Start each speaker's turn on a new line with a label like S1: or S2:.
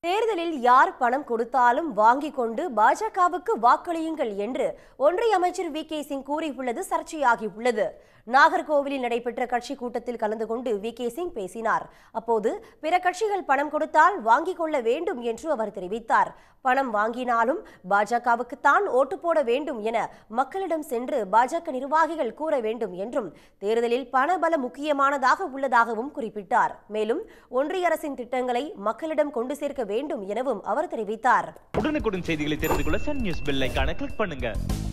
S1: தேர்தலில் யார் பணம் கொடுத்தாலும் வாங்கிக் கொண்டு பாஜகவுக்கு வாக்களியுங்கள் என்று ஒன்றிய அமைச்சர் வி.கே. சிங் கூறியுள்ளது சர்ச்சையாகியுள்ளது. நாகர்கோவிலில் நடைபெற்ற கட்சி கூட்டத்தில் கலந்து கொண்டு வி.கே. சிங் பேசினார். அப்போது பிற கட்சிகள் பணம் கொடுத்தால் வாங்கிக் கொள்ள வேண்டும் என்று அவர் தெரிவித்தார். பணம் வாங்கினாலும் பாஜகவுக்கு தான் ஓட்டு போட வேண்டும் என மக்களிடம் சென்று பாஜக நிர்வாகிகள் கூற வேண்டும் என்றும், தேர்தலில் பணபலம் முக்கியமானதாக உள்ளதாகவும் குறிப்பிட்டார். மேலும் ஒன்றிய அரசின் திட்டங்களை மக்களிடம் கொண்டு சேர்க்க வேண்டும் எனவும் அவர் தெரிவித்தார்.
S2: உடனுக்குடன் செய்திகளை தெரிந்து கொள்ள சன் நியூஸ் பெல் ஐகானை கிளிக் பண்ணுங்க.